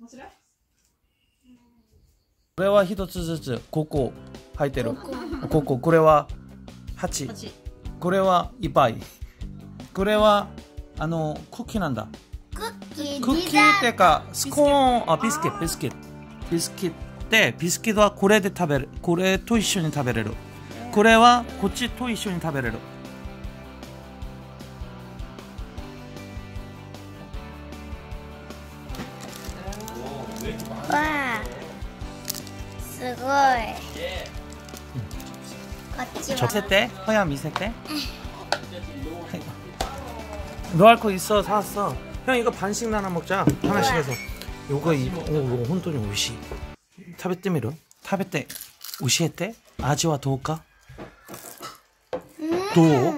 これは一つずつ5個入ってる。5個。これは8。これはいっぱい。これはクッキーなんだ。クッキーってかスコーン、ビスケット。ビスケットでビスケットはこれで食べる。これと一緒に食べれる。これはこっちと一緒に食べれる。 わあ、すごい。こっちは。 見せて、허야見せて。너 할 거 있어, 사왔어. 형 이거 반씩 나눠 먹자. 하나씩 해서. 요거 이거 혼돈이 오이시. 食べてみる？食べて教えて。味はどうか？どう？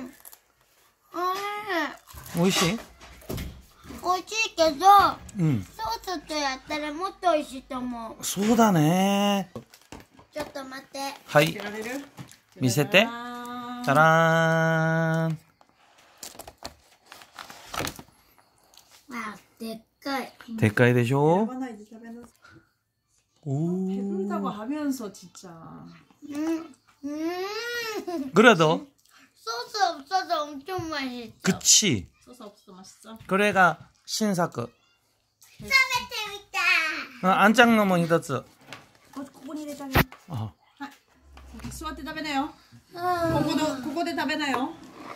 美味しい？ 美味しいけど、ソースとやったらもっと美味しいと思う。 そうだね。 ちょっと待って。 はい。見せて。たらーん。 あ、でっかい。 でっかいでしょ？ 배부르다고 하면서 진짜. 그래도 소스 없어서 엄청 맛있어. 그치. 소스 없어서 맛있어. 그래가 신사크. 食べてみた。 안짱 넘어 히더츠. ここに入れてあげる。はい。座って食べなよ。ここで食べなよ。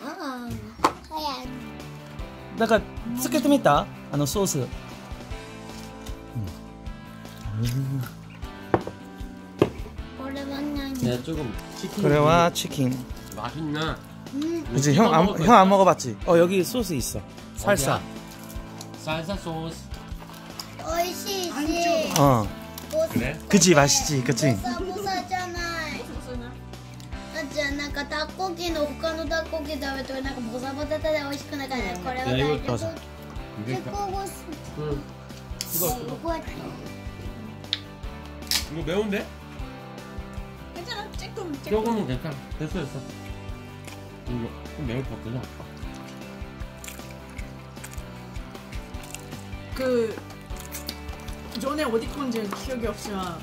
だからつけてみた？ソース。 これは何？ 네, 조금 치킨. 그래와 치킨. 맛있네. 그치 형 안 먹어봤지? 여기 소스 있어. 살사. 살사 소스. 美味しいし。 그래? 그치 맛있지, 그치? ボサボサじゃない。だってなんかタッコキの他のタッコキ食べるとなんかボサボサで美味しくなかった。これは大丈夫。結構ごす。 응. 이거 매운데? 괜찮아. 조금. 조금은 괜찮아. 됐어. 이거 좀 매울 것 같긴 해. 그 전에 어디 건지 기억이 없지만.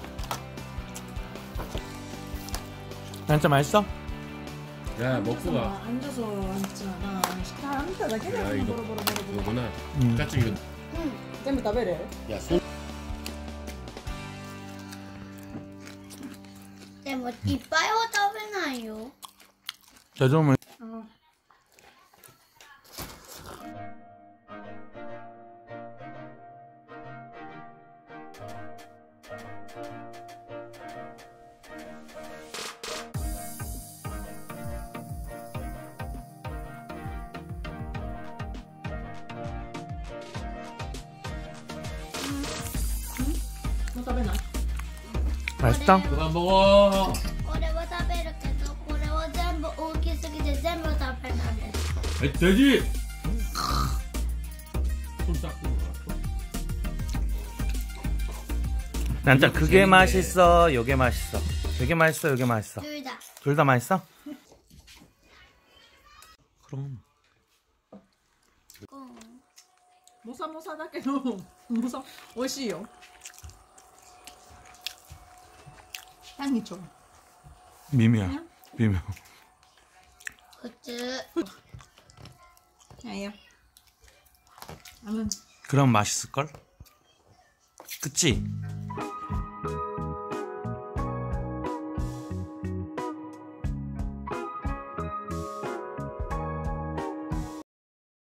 진짜 맛있어? 야, 먹고 가. 앉아서 앉잖아. 식당 앉다 다 야, 계속 이거 보러. 이거구나. 같이 이거. 전부 다 베래. 야, 손. でもいっぱいは食べないよ。 저좀은 뭐食べない? 맛있다? 그만 먹어. これは食べるけど、これは全部大きすぎて全部食べないです。 돼지. 손 닦고 먹어. 난짜 그게 맛있어, 요게 맛있어. 요게 맛있어, 요게 맛있어. 둘 다。 둘 다 맛있어? 그럼. 모사모사だけど모사美味しいよ. 향이 좋아. 미미야. 미묘. 普通。 야야. 나는 그럼 맛있을걸? 그치?